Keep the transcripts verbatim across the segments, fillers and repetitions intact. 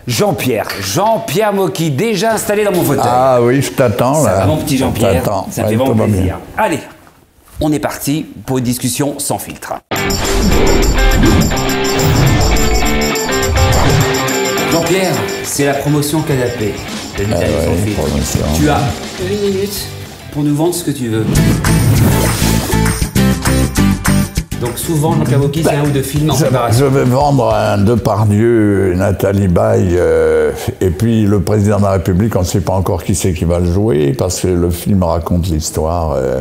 Jean-Pierre, Jean-Pierre Mocky, déjà installé dans mon fauteuil. Ah oui, je t'attends là. Ça va mon petit Jean-Pierre, ça me fait ouais, vraiment plaisir. Bien. Allez, on est parti pour une discussion sans filtre. Jean-Pierre, c'est la promotion canapé de l'Italie Ah sans ouais, filtre. promotion. Tu as une minute pour nous vendre ce que tu veux. Donc souvent, Jean-Pierre Mocky, c'est un ou deux films en Je, préparation. je vais vendre un Depardieu, Nathalie Baye, euh, et puis le président de la République, on ne sait pas encore qui c'est qui va le jouer, parce que le film raconte l'histoire euh,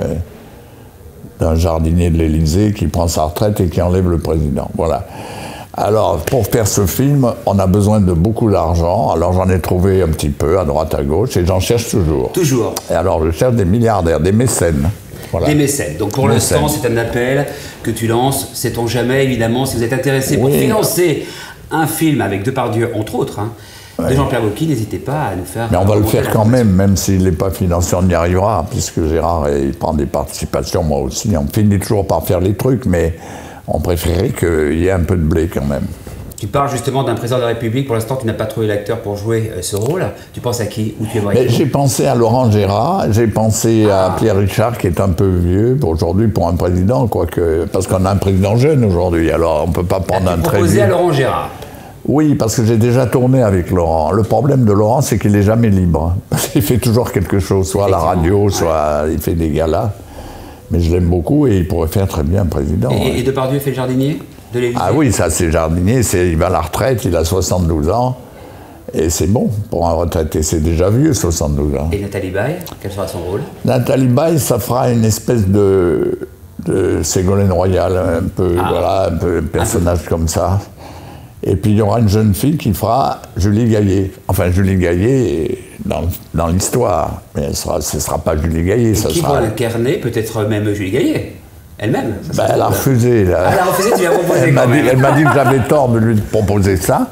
d'un jardinier de l'Élysée qui prend sa retraite et qui enlève le président. Voilà. Alors, pour faire ce film, on a besoin de beaucoup d'argent. Alors, j'en ai trouvé un petit peu à droite, à gauche, et j'en cherche toujours. Toujours. Et alors, je cherche des milliardaires, des mécènes. Voilà. Des mécènes. Donc pour l'instant, c'est un appel que tu lances. Sait-on jamais, évidemment, si vous êtes intéressé pour Oui. financer un film avec Depardieu, entre autres, hein, de Ouais. Jean-Pierre Mocky, n'hésitez pas à nous faire... Mais on va le remonter faire la quand information. même, même s'il n'est pas financé, on y arrivera, puisque Gérard, il prend des participations, moi aussi. On finit toujours par faire les trucs, mais on préférait qu'il y ait un peu de blé quand même. Tu parles justement d'un président de la République. Pour l'instant, tu n'as pas trouvé l'acteur pour jouer euh, ce rôle. Tu penses à qui? Ou tu aimerais Mais qui? j'ai pensé à Laurent Gérard, j'ai pensé Ah. à Pierre Richard, qui est un peu vieux aujourd'hui pour un président, quoique, parce qu'on a un président jeune aujourd'hui, alors on ne peut pas prendre un très Proposé vieux. à Laurent Gérard. Oui, parce que j'ai déjà tourné avec Laurent. Le problème de Laurent, c'est qu'il n'est jamais libre. Il fait toujours quelque chose, soit à la radio, Ouais. soit il fait des galas. Mais je l'aime beaucoup et il pourrait faire très bien président. Et, ouais. et Depardieu fait le jardinier de l'Élysée? Ah oui, ça c'est jardinier, c'est, il va à la retraite, il a soixante-douze ans. Et c'est bon, pour un retraité, c'est déjà vieux, soixante-douze ans. Et Nathalie Baye, quel sera son rôle? Nathalie Baye, ça fera une espèce de, de Ségolène Royal, un peu, Ah. voilà, un peu un personnage comme ça. Et puis il y aura une jeune fille qui fera Julie Gaillet. Enfin, Julie Gaillet dans, dans l'histoire. Mais elle sera, ce ne sera pas Julie Gaillet. Et ça qui sera... va l'incarner? Peut-être même Julie Gaillet elle-même? Ça Ben, sera elle a drôle. refusé. Là. Ah, elle a refusé, tu lui as proposé Elle m'a quand dit, même. elle m'a dit que j'avais tort de lui proposer ça.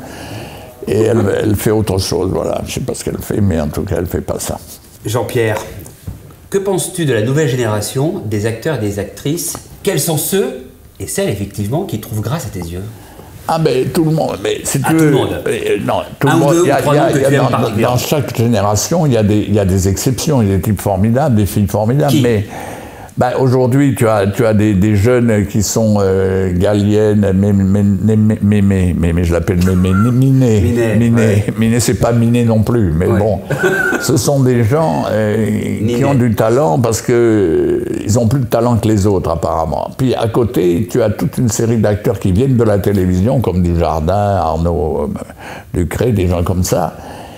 Et elle, elle fait autre chose, voilà. Je ne sais pas ce qu'elle fait, mais en tout cas, elle ne fait pas ça. Jean-Pierre, que penses-tu de la nouvelle génération des acteurs et des actrices? Quels sont ceux et celles, effectivement, qui trouvent grâce à tes yeux? Ah ben tout le monde, mais si Ah, tu tout veux, le monde. euh, non, tout Un le ou monde. deux il y a- ou trois il y a- noms que il y a tu aimes dans, particulièrement. dans chaque génération, il y a des, il y a des exceptions, il y a des types formidables, des filles formidables, Qui? mais ben, aujourd'hui tu as, tu as des, des jeunes qui sont euh, Galienne, mais, mais, mais, mais, mais, mais, mais je l'appelle Mémé, Miné, Minet, Minet, ouais. Minet, c'est pas Minet non plus, mais Ouais. bon, ce sont des gens euh, qui Minet. ont du talent parce que euh, ils ont plus de talent que les autres apparemment. Puis à côté, tu as toute une série d'acteurs qui viennent de la télévision, comme Dujardin, Arnaud euh, Ducré, des gens comme ça,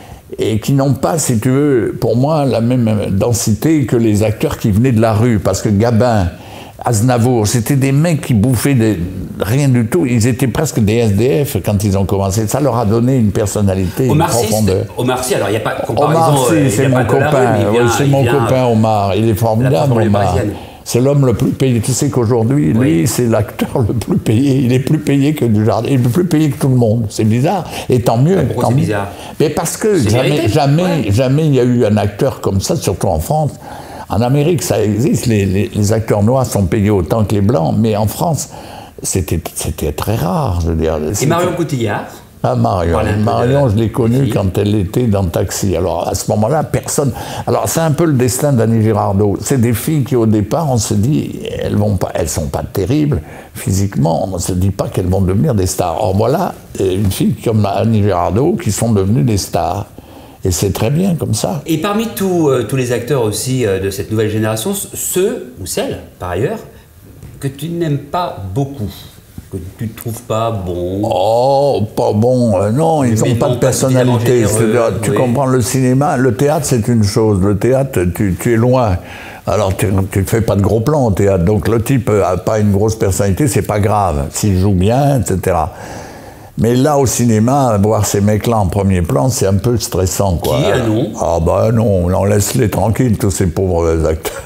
et qui n'ont pas, si tu veux, pour moi, la même densité que les acteurs qui venaient de la rue, parce que Gabin, Aznavour, c'était des mecs qui bouffaient des, rien du tout, ils étaient presque des S D F quand ils ont commencé, ça leur a donné une personnalité, une Omar Sy, profondeur. Omar Sy, alors il n'y a pas de comparaison. Omar Sy, euh, il c'est vient mon pas de la rue, copain, mais il ouais, vient- c'est il mon vient, copain Omar, il est formidable banlieue Omar. parisienne. C'est l'homme le plus payé. Tu sais qu'aujourd'hui, lui, Oui. c'est l'acteur le plus payé. Il est plus payé que Dujardin. Il est plus payé que tout le monde. C'est bizarre. Et tant mieux. pourquoi tant c'est mieux. bizarre? Mais parce que C'est jamais, mérité. jamais, Ouais. jamais il y a eu un acteur comme ça, surtout en France. En Amérique, ça existe. Les, les- les acteurs noirs sont payés autant que les blancs. Mais en France, c'était c'était très rare. Je veux dire. Et C'était- Marion Cotillard? ah, Marion, Parle un peu Marion, de- je l'ai connue des filles. quand elle était dans Taxi. Alors, à ce moment-là, personne... Alors, c'est un peu le destin d'Annie Girardot. C'est des filles qui, au départ, on se dit, elles vont pas, elles sont pas terribles physiquement, on ne se dit pas qu'elles vont devenir des stars. Or, voilà, une fille comme Annie Girardot qui sont devenues des stars. Et c'est très bien comme ça. Et parmi tous, euh, tous les acteurs aussi euh, de cette nouvelle génération, ceux ou celles, par ailleurs, que tu n'aimes pas beaucoup, que tu ne trouves pas bon. Oh, pas bon. euh, non, ils Mais n'ont pas non, de pas personnalité. suffisamment généreux, C'est-à-dire, tu oui. comprends le cinéma, le théâtre, c'est une chose. Le théâtre, tu, tu es loin. Alors, tu ne fais pas de gros plans au théâtre. Donc, le type n'a pas une grosse personnalité, c'est pas grave. S'il joue bien, et cetera. Mais là, au cinéma, voir ces mecs-là en premier plan, c'est un peu stressant, quoi. Qui, un nom? Ah, bah non, on laisse-les tranquilles, tous ces pauvres acteurs.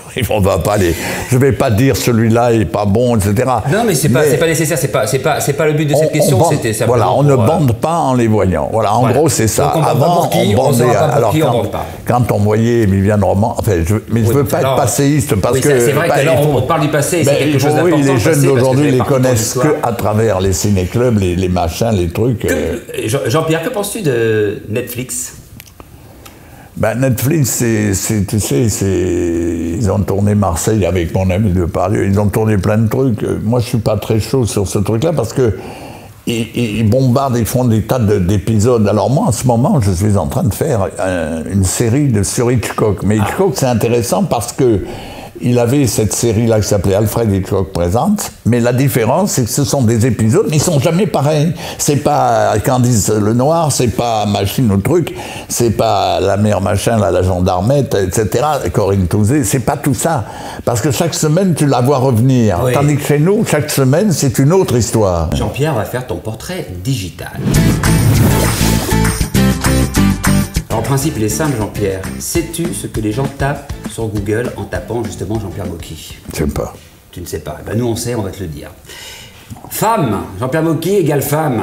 on va pas aller. Je vais pas dire celui-là est pas bon, et cetera. Non, mais c'est pas, c'est pas nécessaire. C'est pas, c'est pas, c'est pas le but de cette on, question. On C'était voilà, on pour, ne euh... bande pas en les voyant. Voilà, en voilà. gros, c'est ça. Donc on Avant, pour qui, on bandait. On pas pour alors qui, quand, on bande pas. quand on voyait Viviane Roman, enfin, je, mais je oui, veux pas alors, être passéiste parce oui, que. C'est vrai bah, que là, faut, on parle du passé. Ben, c'est quelque chose oui, d'important. Les jeunes d'aujourd'hui les connaissent que à travers les ciné-clubs, les, les machins, les trucs. Que, euh... Jean-Pierre, que penses-tu de Netflix? Ben, Netflix, c'est, tu sais, ils ont tourné Marseille avec mon ami de Paris, ils ont tourné plein de trucs. Moi, je suis pas très chaud sur ce truc-là parce que ils, ils bombardent, ils font des tas de, d'épisodes. Alors moi, en ce moment, je suis en train de faire un, une série de, sur Hitchcock. Mais Hitchcock, c'est intéressant parce que il avait cette série-là qui s'appelait Alfred Hitchcock Présente, mais la différence, c'est que ce sont des épisodes, mais ils sont jamais pareils. C'est pas Candice le Noir, c'est pas Machine ou truc, c'est pas la mère machin, là, la gendarmette, et cetera, Corinne Touzé, c'est pas tout ça. Parce que chaque semaine, tu la vois revenir. Oui. Tandis que chez nous, chaque semaine, c'est une autre histoire. Jean-Pierre va faire ton portrait digital. Alors, le principe, il est simple, Jean-Pierre. Sais-tu ce que les gens tapent sur Google en tapant justement Jean-Pierre Mocky? Je sais pas. Tu ne sais pas. Ben, nous, on sait, on va te le dire. Femme, Jean-Pierre Mocky égale femme.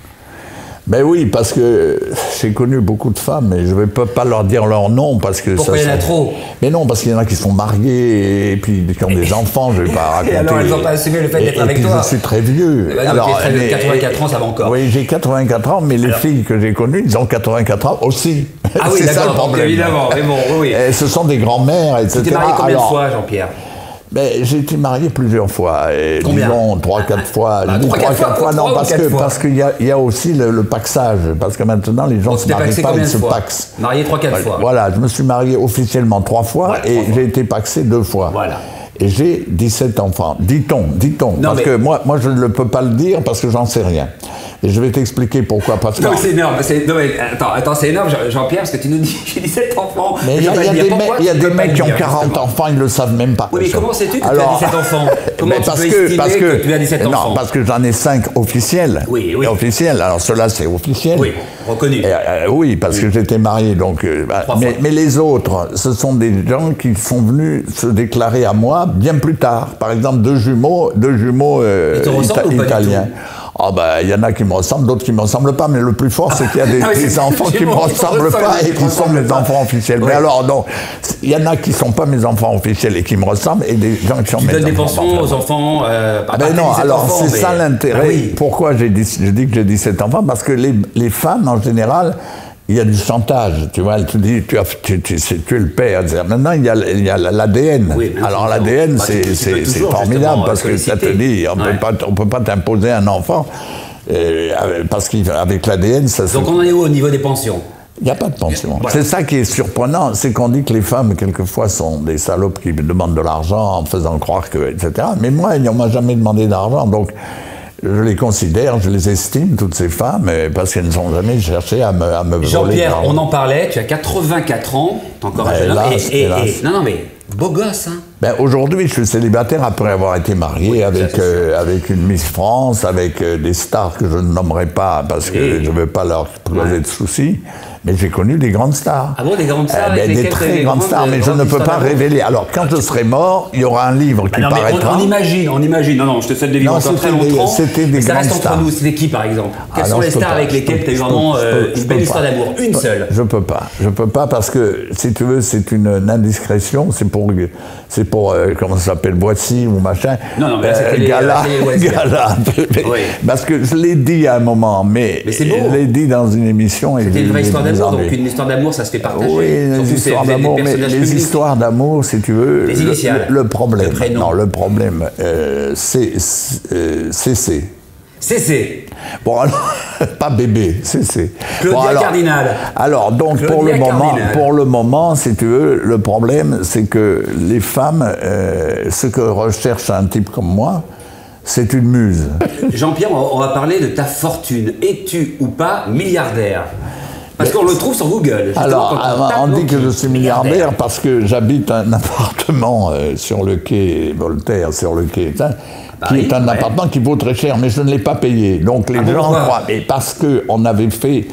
Ben oui, parce que j'ai connu beaucoup de femmes, mais je ne vais pas leur dire leur nom parce que Pourquoi ça, il y en a ça... trop? Mais non, parce qu'il y en a qui sont mariés et puis qui ont des enfants, je ne vais pas raconter. Et alors, elles n'ont pas assumé le fait d'être avec toi. Je suis très vieux. Ben non, alors, très vieux. quatre-vingt-quatre ans, ça va encore. Oui, j'ai quatre-vingt-quatre ans, mais les alors... filles que j'ai connues, ils ont quatre-vingt-quatre ans aussi. Ah oui, d'accord, évidemment. Mais bon, oui. Et ce sont des grands-mères, et cetera. Tu t'es marié combien alors... de fois, Jean-Pierre? Ben, j'ai été marié plusieurs fois, et Combien? disons trois, quatre ah, fois. Bah, trois, quatre fois, fois, non, parce que fois. parce qu'il y a, y a aussi le, le paxage, parce que maintenant les gens ne se marient pas, ils se paxent. Marié trois, quatre fois. Voilà, je me suis marié officiellement trois fois ouais, et j'ai été paxé deux fois. Voilà. Et j'ai dix-sept enfants. Dit-on, dit-on. Non, parce mais... que moi, moi, je ne peux pas le dire parce que j'en sais rien. Et je vais t'expliquer pourquoi. Parce que... Non, c'est énorme. C'est... Non, mais attends, attends, c'est énorme, Jean-Pierre, parce que tu nous dis que j'ai dix-sept enfants. Mais il y a, y a des, mecs, y a des mecs qui ont quarante enfants, ils ne le savent même pas. Oui, mais comment sais-tu que Alors... tu as dix-sept enfants? Comment mais tu parce peux que, estimer parce que, que tu as dix-sept non, enfants? Parce que j'en ai cinq officiels. Oui, oui. Officiels. Alors ceux-là, c'est officiel. Oui, reconnu. Et, euh, oui, parce oui. que j'étais marié. Donc, euh, bah, mais, mais les autres, ce sont des gens qui sont venus se déclarer à moi bien plus tard. Par exemple, deux jumeaux, deux jumeaux euh, ita- italiens. Ah ben, il y en a qui me ressemblent, d'autres qui ne me ressemblent pas, mais le plus fort, c'est qu'il y a des, ah, des enfants qui ne me ressemblent pas et qui sont mes enfants officiels. Oui. Mais alors, non, il y en a qui ne sont pas mes enfants officiels et qui me ressemblent, et des gens qui sont tu mes enfants. Tu donnes des pensions aux enfants euh, ah ben non, alors enfants, c'est mais... ça l'intérêt. Ah, oui. Pourquoi j'ai dit, je dis que j'ai dix-sept enfants? Parce que les, les femmes, en général, il y a du chantage, tu vois, elle te dit, tu, as, tu, tu, tu es le père. Maintenant, il y a, il y a l'A D N. Oui, alors l'A D N, bah, c'est, c'est, c'est formidable, parce que ça te dit, on ouais. ne peut pas t'imposer un enfant, euh, parce qu'avec l'A D N, ça... Donc on en est où au niveau des pensions? Il n'y a pas de pension. Voilà. C'est ça qui est surprenant, c'est qu'on dit que les femmes, quelquefois, sont des salopes qui demandent de l'argent en faisant croire que, et cetera. Mais moi, on ne m'a jamais demandé d'argent, donc... Je les considère, je les estime, toutes ces femmes, parce qu'elles ne sont jamais cherchées à me, à me voler. Jean-Pierre, on en parlait, tu as quatre-vingt-quatre ans, t'es encore ben, un jeune homme, et, et, et, non, non, mais beau gosse, hein. Ben, aujourd'hui, je suis célibataire après avoir été marié oui, avec, euh, avec une Miss France, avec euh, des stars que je ne nommerai pas parce que oui. je ne veux pas leur poser ouais. de soucis. Mais j'ai connu des grandes stars. Ah bon, des grandes stars? euh, ben, Des très grandes stars, mais je ne peux pas révéler. Alors, quand je serai mort, il y aura un livre qui bah non, paraîtra. On, on imagine, on imagine. Non, non, je te souhaite de vivre encore très longtemps. C'était des ça grandes reste stars. entre nous. C'était qui, par exemple? Quelles Alors, sont les stars pas, avec lesquelles tu as eu vraiment euh, une belle histoire d'amour? Une seule? Je peux pas. Je peux pas parce que, si tu veux, c'est une indiscrétion. C'est pour, c'est pour euh, comment ça s'appelle, Boissy ou machin. Non, non, mais là, euh, Gala, Gala. Oui. Parce que je l'ai dit à un moment, mais, mais c'est beau. Je l'ai dit dans une émission. C'était une vraie histoire d'amour, donc une histoire d'amour, ça se fait partager. Oui, les histoires d'amour, mais les histoires d'amour, si tu veux, les initiales, le, le problème, le non, le problème, euh, c'est euh, C C. C C. Bon, alors, pas bébé, C C. Claudia bon, alors, Cardinal. Alors, donc, Claudia pour le, moment, pour le moment, si tu veux, le problème, c'est que les femmes, euh, ce que recherche un type comme moi, c'est une muse. Jean-Pierre, on va parler de ta fortune. Es-tu ou pas milliardaire? Parce qu'on le trouve sur Google. Alors, on, on dit que je suis milliardaire, milliardaire parce que j'habite un appartement euh, sur le quai Voltaire, sur le quai, hein, bah qui oui, est un ouais. appartement qui vaut très cher, mais je ne l'ai pas payé. Donc les ah gens bon, croient. Mais parce qu'on avait fait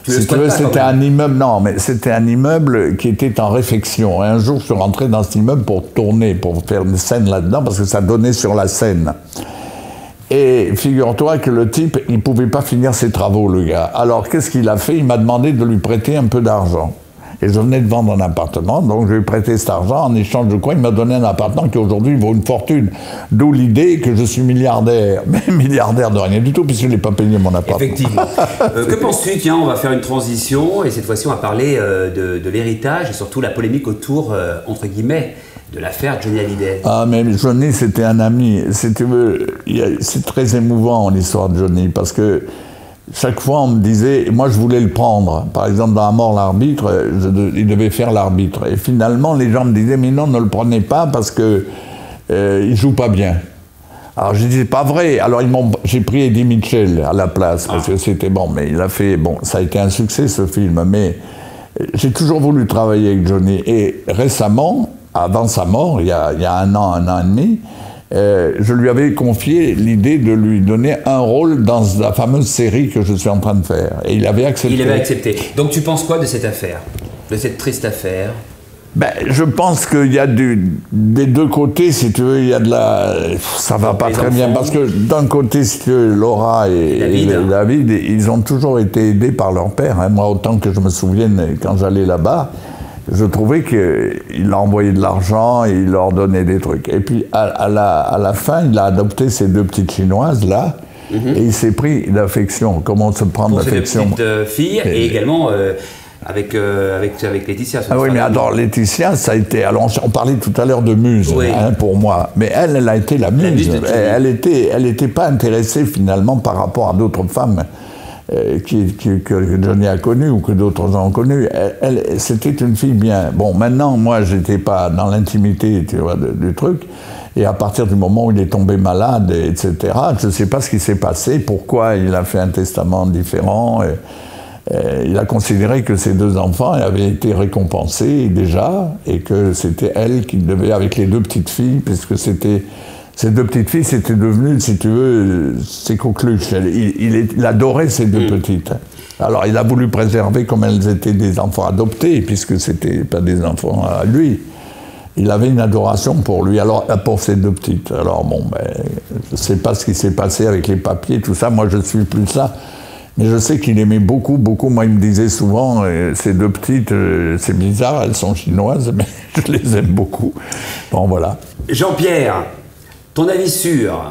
Tu si tu veux, c'était un immeuble, non, mais c'était un immeuble qui était en réfection. Et un jour, je suis rentré dans cet immeuble pour tourner, pour faire une scène là-dedans, parce que ça donnait sur la Seine. Et figure-toi que le type, il ne pouvait pas finir ses travaux, le gars. Alors, qu'est-ce qu'il a fait? Il m'a demandé de lui prêter un peu d'argent. Et je venais de vendre un appartement, donc je lui ai prêté cet argent. En échange de quoi, il m'a donné un appartement qui aujourd'hui vaut une fortune. D'où l'idée que je suis milliardaire. Mais milliardaire de rien du tout, puisque je n'ai pas payé mon appartement. Effectivement. euh, que penses-tu? Tiens, on va faire une transition, et cette fois-ci, on va parler euh, de, de l'héritage, et surtout la polémique autour, euh, entre guillemets, de l'affaire Johnny Hallyday. Ah, mais Johnny, c'était un ami. Si tu veux, c'est très émouvant, l'histoire de Johnny, parce que chaque fois, on me disait, moi je voulais le prendre. Par exemple, dans La mort, l'arbitre, il devait faire l'arbitre. Et finalement, les gens me disaient, mais non, ne le prenez pas parce que euh, il joue pas bien. Alors j'ai dit, c'est pas vrai. Alors j'ai pris Eddie Mitchell à la place, parce ah. que c'était bon. Mais il a fait, bon, ça a été un succès ce film. Mais j'ai toujours voulu travailler avec Johnny. Et récemment, avant sa mort, il y a, il y a un an, un an et demi, Euh, je lui avais confié l'idée de lui donner un rôle dans la fameuse série que je suis en train de faire. Et il avait accepté. Il avait accepté. Donc tu penses quoi de cette affaire? De cette triste affaire? Ben, je pense qu'il y a du, des deux côtés, si tu veux, il y a de la... Ça va pas très bien, parce que d'un côté, si tu veux, Laura et, et David, et David, ils ont toujours été aidés par leur père. Hein. Moi, autant que je me souvienne, quand j'allais là-bas, je trouvais qu'il leur envoyait de l'argent et il leur donnait des trucs. Et puis, à, à, la, à la fin, il a adopté ces deux petites Chinoises, là, mm-hmm. et il s'est pris d'affection. Comment se prendre d'affection? Pour ces deux petites filles, et, et également euh, avec, euh, avec, avec Laetitia. Ah oui, mais alors, Laetitia, ça a été... Alors, on parlait tout à l'heure de muse, oui. hein, pour moi. Mais elle, elle a été la muse. La muse elle était, elle était pas intéressée, finalement, par rapport à d'autres femmes. Euh, qui, qui, que Johnny a connu ou que d'autres gens ont connu. Elle, elle, c'était une fille bien. Bon, maintenant, moi, j'étais pas dans l'intimité, tu vois, de, du truc. Et à partir du moment où il est tombé malade, et cetera, je ne sais pas ce qui s'est passé, pourquoi il a fait un testament différent. Et, et il a considéré que ses deux enfants avaient été récompensés déjà, et que c'était elle qui devait, avec les deux petites filles, puisque c'était... Ces deux petites filles, c'était devenu, si tu veux, ses coqueluches. Il, il, il adorait ces deux mmh. petites. Alors, il a voulu préserver comme elles étaient des enfants adoptés, puisque c'était pas des enfants à lui. Il avait une adoration pour lui, alors pour ces deux petites. Alors, bon, ben, je ne sais pas ce qui s'est passé avec les papiers, tout ça. Moi, je ne suis plus ça. Mais je sais qu'il aimait beaucoup, beaucoup. Moi, il me disait souvent, euh, ces deux petites, euh, c'est bizarre, elles sont chinoises, mais je les aime beaucoup. Bon, voilà. Jean-Pierre, ton avis sur...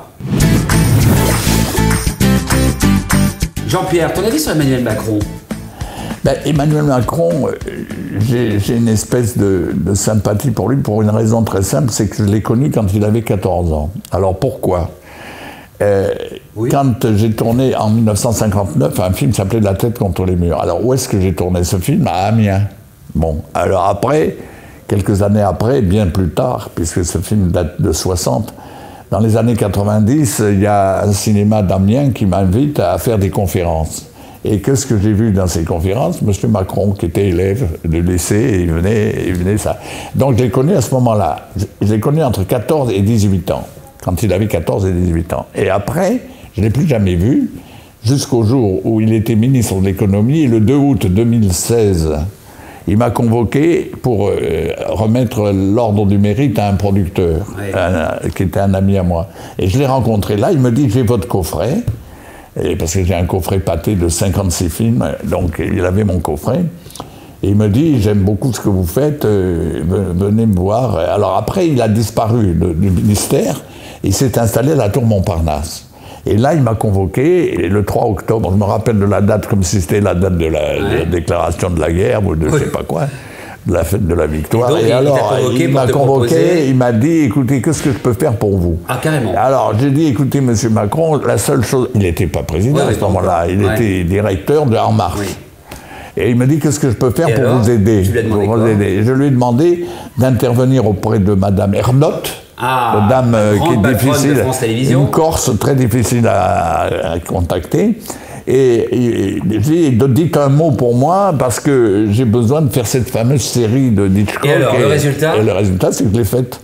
Jean-Pierre, ton avis sur Emmanuel Macron? Ben, Emmanuel Macron, euh, j'ai, j'ai une espèce de, de sympathie pour lui pour une raison très simple, c'est que je l'ai connu quand il avait quatorze ans. Alors pourquoi? euh, oui. Quand j'ai tourné en mille neuf cent cinquante-neuf, un film s'appelait La tête contre les murs. Alors où est-ce que j'ai tourné ce film? À Amiens. Bon, alors après, quelques années après, bien plus tard, puisque ce film date de soixante, dans les années quatre-vingt-dix, il y a un cinéma d'Amiens qui m'invite à faire des conférences. Et qu'est-ce que j'ai vu dans ces conférences? Monsieur Macron, qui était élève de lycée, et il venait, il venait ça. Donc je l'ai connu à ce moment-là. Je l'ai connu entre quatorze et dix-huit ans, quand il avait quatorze et dix-huit ans. Et après, je ne l'ai plus jamais vu, jusqu'au jour où il était ministre de l'économie, et le deux août deux mille seize, il m'a convoqué pour euh, remettre l'ordre du mérite à un producteur, oui. un, qui était un ami à moi. Et je l'ai rencontré là, il me dit, j'ai votre coffret, et parce que j'ai un coffret pâté de cinquante-six films, donc il avait mon coffret, et il me dit, j'aime beaucoup ce que vous faites, euh, venez me voir. Alors après, il a disparu de, du ministère, il s'est installé à la Tour Montparnasse. Et là, il m'a convoqué, et le trois octobre, je me rappelle de la date comme si c'était la date de la, ouais. de la déclaration de la guerre, ou de oui. je sais pas quoi, de la fête de la victoire. Et, donc, et alors, il m'a convoqué, il m'a dit, écoutez, qu'est-ce que je peux faire pour vous? Ah, carrément. Alors, j'ai dit, écoutez, monsieur Macron, la seule chose... Il n'était pas président ouais, à ce moment-là, il ouais. était directeur de En Marche. Oui. Et il me dit, qu'est-ce que je peux faire et pour alors, vous aider, tu lui as demandé pour quoi? vous aider. Et je lui ai demandé d'intervenir auprès de madame Ernotte, Ah, dame euh, qui est difficile, de France Télévisions. Une Corse très difficile à, à contacter. Et, et, et dites un mot pour moi parce que j'ai besoin de faire cette fameuse série de Hitchcock. Et alors, et, le résultat Et le résultat, c'est que je l'ai faite.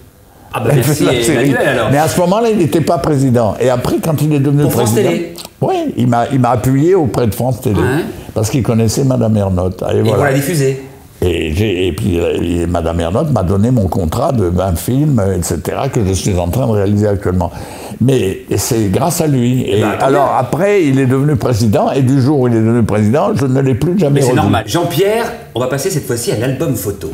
Ah bah merci Emmanuel alors. Mais à ce moment-là, il n'était pas président. Et après, quand il est devenu Pour France président... Télé. Oui, il m'a il m'a appuyé auprès de France Télé. Ouais. Parce qu'il connaissait Madame Ernotte. Et, Et voilà. pour la diffuser. Et, j'ai- et puis et Madame Ernotte m'a donné mon contrat de vingt films, et cetera, que je suis en train de réaliser actuellement. Mais c'est grâce à lui. Et bah, alors après, il est devenu président, et du jour où il est devenu président, je ne l'ai plus jamais Mais c'est revu. normal. Jean-Pierre, on va passer cette fois-ci à l'album photo.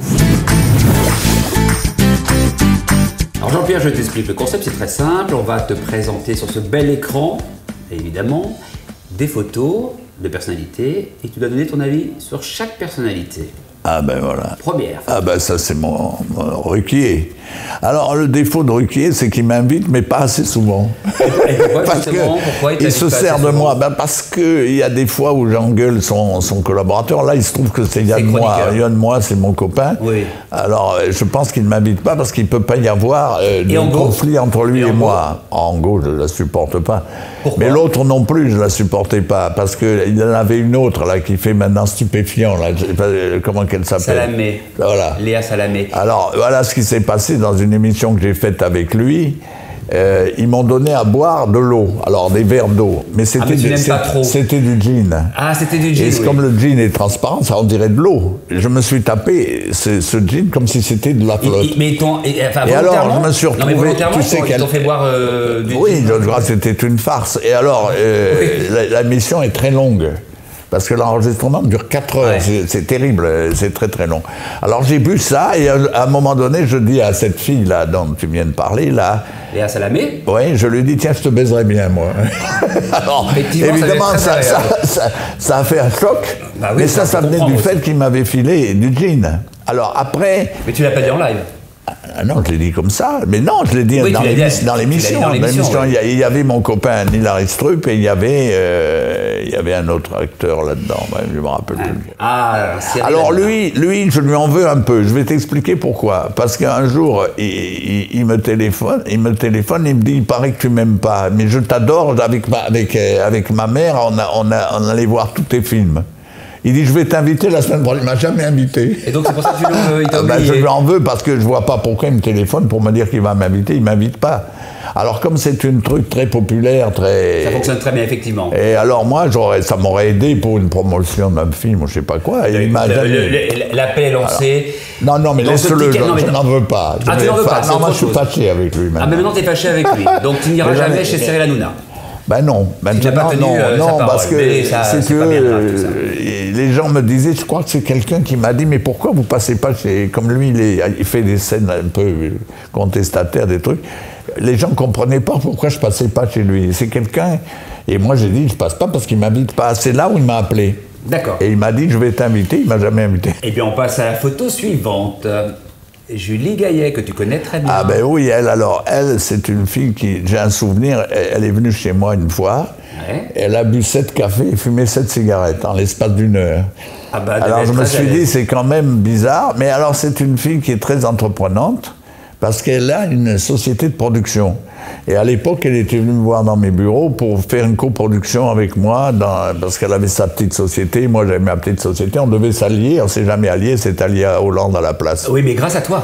Alors Jean-Pierre, je t'explique. Le concept, c'est très simple. On va te présenter sur ce bel écran, évidemment, des photos de personnalités, et tu dois donner ton avis sur chaque personnalité. Ah ben voilà. Première. Ah ben ça c'est mon, mon Ruquier. Alors le défaut de Ruquier, c'est qu'il m'invite, mais pas assez souvent. Et pourquoi, Parce justement, que pourquoi il il t'invite se pas assez sert de souvent moi. Ben parce qu'il y a des fois où j'engueule son, son collaborateur. Là, il se trouve que c'est Yann Moi. chroniqueur. Yann Moi, c'est mon copain. Oui. Alors euh, je pense qu'il ne m'invite pas parce qu'il ne peut pas y avoir euh, de en go conflit entre lui Et et, en moi. En go, je ne la supporte pas. Pourquoi? Mais l'autre non plus, je ne la supportais pas. Parce qu'il y en avait une autre là qui fait maintenant Stupéfiant. Là, je sais pas, euh, comment qu'elle s'appelle. Salamé. Voilà. Léa Salamé. Alors, voilà ce qui s'est passé dans une émission que j'ai faite avec lui. Euh, ils m'ont donné à boire de l'eau, alors des verres d'eau. Mais c'était Ah, mais tu du- n'aimes pas c'est- trop. c'était du gin. Ah, c'était du Et gin, c'est oui. comme le gin est transparent, ça on dirait de l'eau. Je me suis tapé ce, ce gin comme si c'était de la Et- flotte. et- mais ils t'ont- et- enfin, Et alors, volontairement- je me suis Non, mais retrouvé, volontairement, tu sais ils t'ont- ils qu'elle- t'ont fait boire euh, du Oui, gin. je crois que c'était une farce. Et alors, euh, la, la mission est très longue. Parce que l'enregistrement dure quatre heures, Ouais. c'est- c'est terrible, c'est très très long. Alors j'ai bu ça, et à, à un moment donné, je dis à cette fille-là dont tu viens de parler, là, Léa Salamé. oui, je lui dis, tiens, je te baiserais bien, moi. Alors, Effectivement, ça évidemment, devait être ça, très ça, agréable. ça- ça a fait un choc, Bah oui, mais ça, ça, ça faut venait du comprendre fait aussi. qu'il m'avait filé du gin. Alors après, Mais tu l'as pas dit en live. ah non, je l'ai dit comme ça, mais non, je l'ai dit Oui, dans tu l'as dit- l'émission. tu Dans l'as dit l'émission, dans Dans l'émission, l'émission, oui. il y a- il y avait mon copain Hilary Strupp et il y avait, euh, il y avait un autre acteur là-dedans, ben, je me rappelle plus. Ah, c'est Alors lui, lui, je lui en veux un peu. Je vais t'expliquer pourquoi. Parce qu'un jour, il, il- il me téléphone, il me téléphone, il me dit, il paraît que tu m'aimes pas, mais je t'adore. Avec ma, avec, euh, avec ma mère, on, a, on, a, on allait voir tous tes films. Il dit, je vais t'inviter la semaine prochaine. Il m'a jamais invité. Et donc c'est pour ça que tu lui en veux, il t'a Ah ben, je oublié. lui en veux parce que je vois pas pourquoi il me téléphone pour me dire qu'il va m'inviter. Il m'invite pas. Alors comme c'est une truc très populaire, très... Ça fonctionne très bien, effectivement. Et alors moi, j'aurais, ça m'aurait aidé pour une promotion d'un film ou je sais pas quoi. Et il m'a Le- jamais- le- le- L'appel est lancé. Non, non, mais Dans ce laisse-le, petit- non, mais je non. n'en veux pas. Je Ah, tu vais n'en veux pas- pas, c'est Non, moi autre je suis chose. fâché avec lui maintenant. Ah, mais maintenant t'es fâché avec lui. Donc tu n'iras Mais jamais jamais. chez Cyril Hanouna. Ben non, n'a pas maintenant tenu, non, euh, non sa parole, parce que mais ça, c'est c'est que pas bien grave, tout ça. euh, les gens me disaient, je crois que c'est quelqu'un qui m'a dit, mais pourquoi vous passez pas chez, comme lui, il, est- il fait des scènes un peu contestataires, des trucs. Les gens comprenaient pas pourquoi je passais pas chez lui. C'est quelqu'un, et moi j'ai dit, je passe pas parce qu'il m'invite pas. C'est là où il m'a appelé. D'accord. Et il m'a dit, je vais t'inviter. Il m'a jamais invité. Et bien on passe à la photo suivante. Julie Gaillet, que tu connais très bien. Ah ben oui, elle, alors, elle, c'est une fille qui, j'ai un souvenir, elle, elle est venue chez moi une fois, Ouais. elle a bu sept cafés et fumé sept cigarettes en l'espace d'une heure. Ah bah, elle alors devait je être me très suis à l'aise. dit, c'est quand même bizarre, mais alors c'est une fille qui est très entreprenante, parce qu'elle a une société de production. Et à l'époque, elle était venue me voir dans mes bureaux pour faire une coproduction avec moi, dans, parce qu'elle avait sa petite société, moi j'avais ma petite société, on devait s'allier, on s'est jamais allié, c'est allié à Hollande à la place. Oui, mais grâce à toi.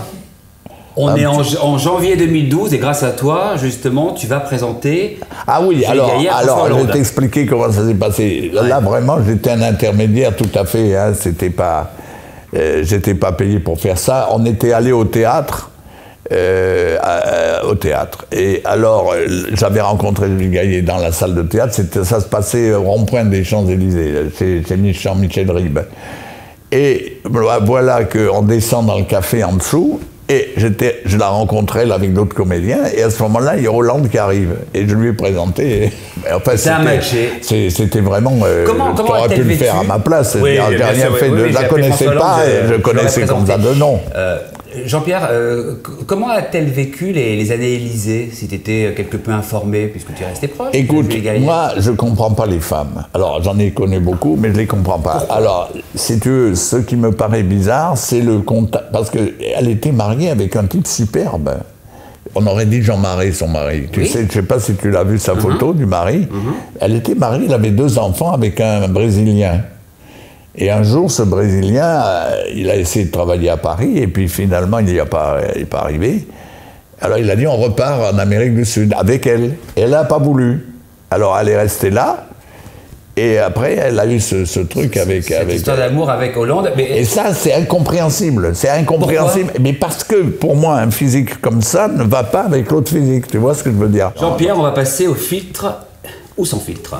On Un est en, petit- en janvier deux mille douze et grâce à toi, justement, tu vas présenter. Ah oui, Julie alors, Gaillet à alors François je vais Hollande. t'expliquer comment ça s'est passé. Là, vraiment, j'étais un intermédiaire tout à fait. Hein, c'était pas, euh, j'étais pas payé pour faire ça. On était allé au théâtre, euh, à- au théâtre. Et alors, euh, j'avais rencontré Julie Gaillet dans la salle de théâtre. C'était, ça se passait au rond-point des Champs-Élysées, chez, chez Jean-Michel Ribes. Et voilà qu'on descend dans le café en dessous. Et j'étais, je la rencontrais là avec d'autres comédiens, et à ce moment-là, il y a Hollande qui arrive, et je lui ai présenté. Et, enfin, Ça a c'était- matché. c'est- C'était vraiment. Euh, Comment- comment t'aurais a-t-elle pu le vécu faire à ma place. Oui, j'ai bien rien sûr, fait oui, de. oui, je j'ai la appelé connaissais François pas, Hollande, et je je connaissais l'aurais comme ça de présenté. nom. Euh, Jean-Pierre, euh, c- comment a-t-elle vécu les, les années Élysée, si tu étais quelque peu informé, puisque tu es resté proche de Écoute, Julie Gaillet? moi, je comprends pas les femmes. Alors, j'en ai connu beaucoup, mais je les comprends pas. Alors, si tu veux, ce qui me paraît bizarre, c'est le contact. Parce qu'elle était mariée avec un type superbe. On aurait dit Jean-Marie, son mari. Tu Oui. sais, je sais pas si tu l'as vu, sa photo du mari. Elle était mariée, elle avait deux enfants avec un Brésilien. Et un jour, ce Brésilien, euh, il a essayé de travailler à Paris, et puis finalement, il n'y a pas, il est pas arrivé. Alors il a dit on repart en Amérique du Sud avec elle. Et elle n'a pas voulu. Alors elle est restée là. Et après, elle a eu ce, ce truc avec... Cette avec histoire d'amour avec Hollande. Mais... Et ça, c'est incompréhensible. C'est incompréhensible. Pourquoi? Mais parce que, pour moi, un physique comme ça ne va pas avec l'autre physique. Tu vois ce que je veux dire? Jean-Pierre, on va passer au filtre ou sans filtre.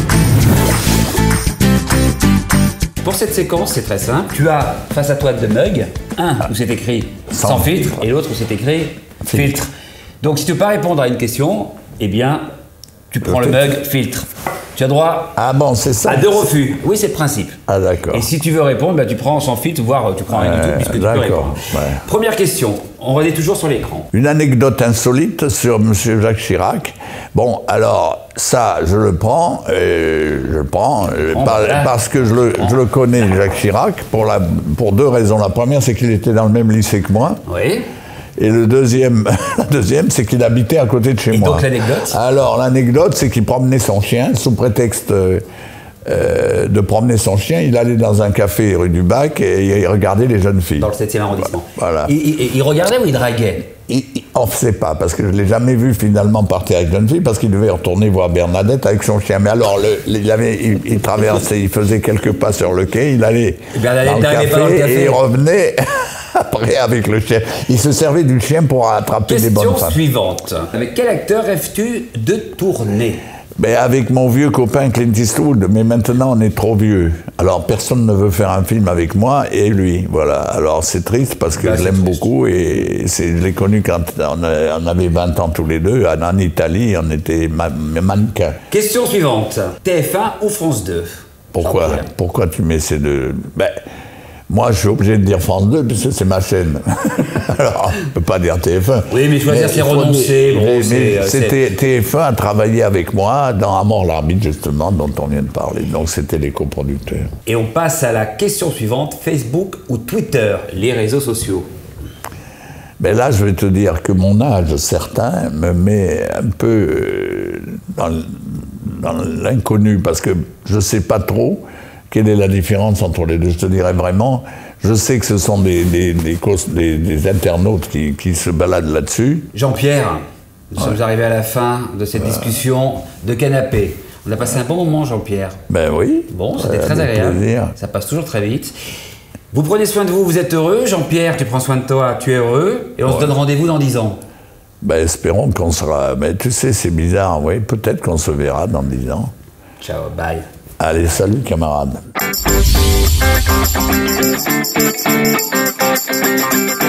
Pour cette séquence, c'est très simple. Tu as face à toi deux mugs. Un où c'est écrit sans, sans filtre, filtre et l'autre où c'est écrit filtre. filtre. Donc si tu ne peux pas répondre à une question, eh bien, tu prends le, le mug filtre. Tu as droit ah bon, c'est ça. à deux refus. Oui, c'est le principe. Ah d'accord. Et si tu veux répondre, bah, tu prends sans filtre, voire tu prends rien du tout, puisque tu peux répondre. Ouais. Première question, on va aller toujours sur l'écran. Une anecdote insolite sur M. Jacques Chirac. Bon, alors, ça, je le prends, et je le prends, bon, par, voilà. parce que je le, je le connais, Jacques Chirac, pour, la, pour deux raisons. La première, c'est qu'il était dans le même lycée que moi. Oui. Et le deuxième, la deuxième, c'est qu'il habitait à côté de chez et moi. Donc l'anecdote? Alors l'anecdote, c'est qu'il promenait son chien, sous prétexte euh, euh, de promener son chien, il allait dans un café rue du Bac et il regardait les jeunes filles. Dans le septième arrondissement. Voilà. Il, il, il regardait ou il draguait? il, il, On ne sait pas, parce que je ne l'ai jamais vu finalement partir avec jeune fille, parce qu'il devait retourner voir Bernadette avec son chien. Mais alors, le, il, avait, il, il traversait, il faisait quelques pas sur le quai, il allait dans le, café, pas dans le café et il revenait... Après, avec le chien. Il se servait du chien pour attraper Question des bonnes femmes. Question suivante. Avec quel acteur rêves-tu de tourner? Ben, avec mon vieux copain Clint Eastwood, mais maintenant on est trop vieux. Alors personne ne veut faire un film avec moi et lui, voilà. Alors c'est triste parce que bah, je l'aime beaucoup et je l'ai connu quand on avait vingt ans tous les deux. En Italie, on était mannequins. Question suivante. T F un ou France deux? Pourquoi, pourquoi tu mets ces deux? Ben, moi, je suis obligé de dire France deux, puisque c'est ma chaîne. Alors, on ne peut pas dire T F un. Oui, mais choisir, c'est renoncer. Bon, c'était T F un a travaillé avec moi dans À mort l'arbitre, justement, dont on vient de parler. Donc, c'était les coproducteurs. Et on passe à la question suivante. Facebook ou Twitter, les réseaux sociaux? Mais là, je vais te dire que mon âge certain me met un peu dans, dans l'inconnu, parce que je ne sais pas trop quelle est la différence entre les deux. Je te dirais vraiment, je sais que ce sont des, des, des, des, des internautes qui, qui se baladent là-dessus. Jean-Pierre, nous ouais. sommes arrivés à la fin de cette ouais. discussion de canapé. On a passé un bon moment, Jean-Pierre. Ben oui. Bon, c'était très agréable. Plaisir. Ça passe toujours très vite. Vous prenez soin de vous, vous êtes heureux. Jean-Pierre, tu prends soin de toi, tu es heureux. Et on ouais. se donne rendez-vous dans dix ans. Ben espérons qu'on sera... Mais tu sais, c'est bizarre, oui. Peut-être qu'on se verra dans dix ans. Ciao, bye. Allez, salut camarades.